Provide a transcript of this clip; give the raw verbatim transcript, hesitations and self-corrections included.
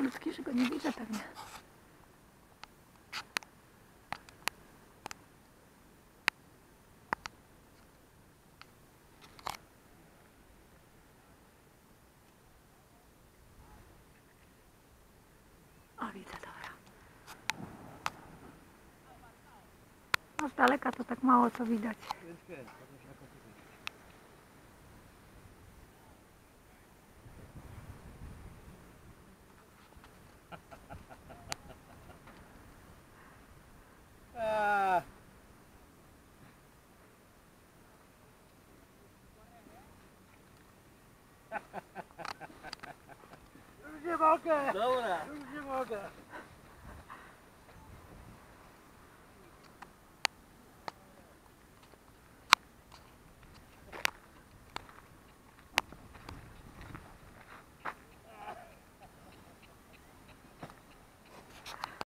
malutki, że go nie widzę pewnie. O, widzę, dobra. No z daleka to tak mało co widać. Już nie mogę! Dobra. Już nie mogę!